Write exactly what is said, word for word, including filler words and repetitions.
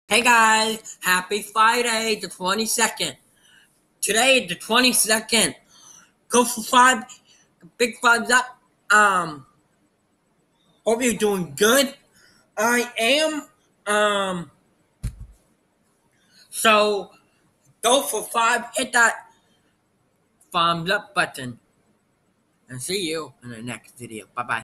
Hey guys, happy Friday, the twenty-second. Today, the twenty-second. Go for five, big fives up. Um, hope you're doing good. I am. Um, so go for five, hit that thumbs up button, and see you in the next video. Bye bye.